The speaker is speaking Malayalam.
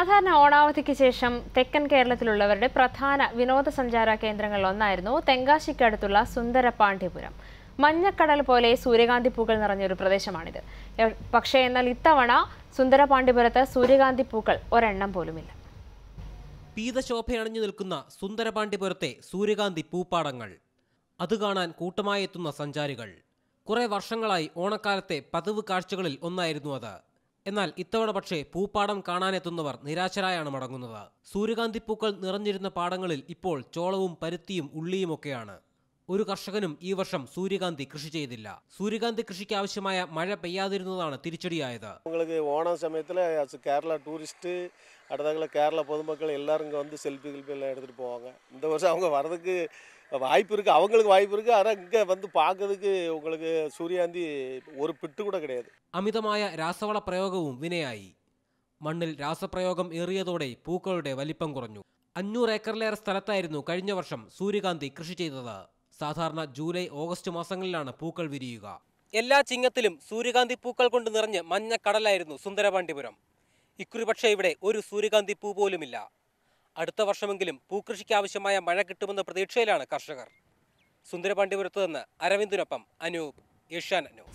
സാധാരണ ഓണാവധിക്ക് ശേഷം തെക്കൻ കേരളത്തിലുള്ളവരുടെ പ്രധാന വിനോദസഞ്ചാര കേന്ദ്രങ്ങളിലൊന്നായിരുന്നു തെങ്കാശിക്കടുത്തുള്ള സുന്ദരപാണ്ഡ്യപുരം. മഞ്ഞക്കടൽ പോലെ സൂര്യകാന്തി പൂക്കൾ നിറഞ്ഞൊരു പ്രദേശമാണിത്. പക്ഷേ എന്നാൽ ഇത്തവണ സുന്ദരപാണ്ഡ്യപുരത്ത് സൂര്യകാന്തി പൂക്കൾ ഒരെണ്ണം പോലുമില്ല. പീതശോഭയണിഞ്ഞു നിൽക്കുന്ന സുന്ദരപാണ്ഡ്യപുരത്തെ സൂര്യകാന്തി പൂപ്പാടങ്ങൾ അത് കാണാൻ കൂട്ടമായി എത്തുന്ന സഞ്ചാരികൾ. കുറെ വർഷങ്ങളായി ഓണക്കാലത്തെ പതിവ് കാഴ്ചകളിൽ ഒന്നായിരുന്നു അത്. എന്നാൽ ഇത്തവണ പക്ഷേ പൂപ്പാടം കാണാനെത്തുന്നവർ നിരാശരായാണ് മടങ്ങുന്നത്. സൂര്യകാന്തി പൂക്കൾ നിറഞ്ഞിരുന്ന പാടങ്ങളിൽ ഇപ്പോൾ ചോളവും പരുത്തിയും ഉള്ളിയുമൊക്കെയാണ്. ഒരു കർഷകനും ഈ വർഷം സൂര്യകാന്തി കൃഷി ചെയ്തില്ല. സൂര്യകാന്തി കൃഷിക്ക് ആവശ്യമായ മഴ പെയ്യാതിരുന്നതാണ് തിരിച്ചടിയായത്. ഓണ സമയത്തിൽ കേരള ടൂറിസ്റ്റ് അടുത്ത കേരള പൊതുമക്കൾ എല്ലാവരും ഇங்கே வந்து செல்ஃபி எல்லாம் எடுத்துகிட்டு போவாங்க. இந்த வருஷம் அவங்க வரதுக்கு வாய்ப்பு இருக்குது, அவங்களுக்கு வாய்ப்பு இருக்குது. ஆனால் இங்கே வந்து பார்க்கறதுக்கு உங்களுக்கு സൂര്യകാന്തി ഒരു പിട്ട് കൂടെ கிடையாது. അമിതമായ രാസവള പ്രയോഗവും വിനയായി. മണ്ണിൽ രാസപ്രയോഗം ഏറിയതോടെ പൂക്കളുടെ വലിപ്പം കുറഞ്ഞു. 500 ഏക്കറിലേറെ സ്ഥലത്തായിരുന്നു കഴിഞ്ഞ വർഷം സൂര്യകാന്തി കൃഷി ചെയ്തത്. സാധാരണ ജൂലൈ ഓഗസ്റ്റ് മാസങ്ങളിലാണ് പൂക്കൾ വിരിയുക. എല്ലാ ചിങ്ങത്തിലും സൂര്യകാന്തി പൂക്കൾ കൊണ്ട് നിറഞ്ഞ് മഞ്ഞക്കടലായിരുന്നു സുന്ദരപാണ്ഡ്യപുരം. ഇക്കുറി പക്ഷേ ഇവിടെ ഒരു സൂര്യകാന്തി പൂ പോലുമില്ല. അടുത്ത വർഷമെങ്കിലും പൂക്കൃഷിക്ക് ആവശ്യമായ മഴ കിട്ടുമെന്ന പ്രതീക്ഷയിലാണ് കർഷകർ. സുന്ദരപാണ്ഡ്യപുരത്ത് നിന്ന് അരവിന്ദിനൊപ്പം അനൂപ്, ഏഷ്യാനെറ്റ് ന്യൂസ്.